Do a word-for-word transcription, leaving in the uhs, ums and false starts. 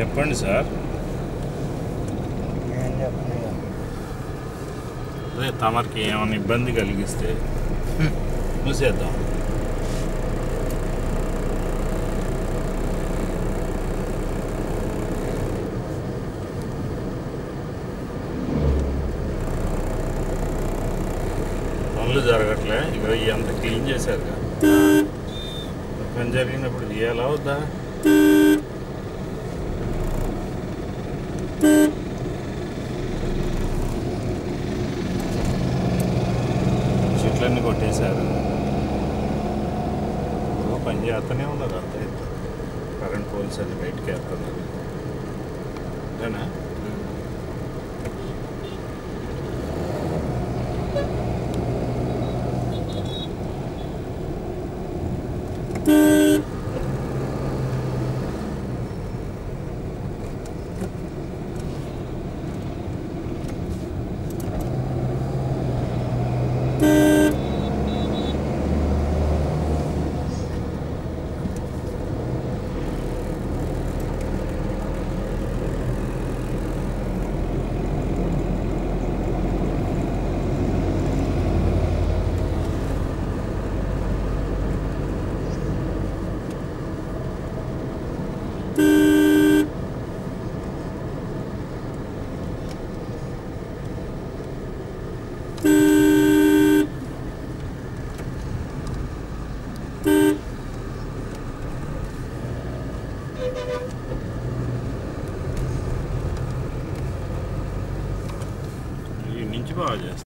చెప్పండి సార్. అదే తమరికి ఏమైనా ఇబ్బంది కలిగిస్తే మూసేద్దాం. పనులు జరగట్లే, ఇక ఎంత క్లీన్ చేశారు కదా. పని జరిగినప్పుడు తీయాలా వద్దా? చెట్లన్నీ కొట్టేశారు, పని చేస్తూనే ఉన్నారు. అంతే, కరెంట్ పోల్స్ అన్ని బయటికి వేస్తున్నారు. అంతేనా? ఈ నుంచి బాగా చేస్తారు.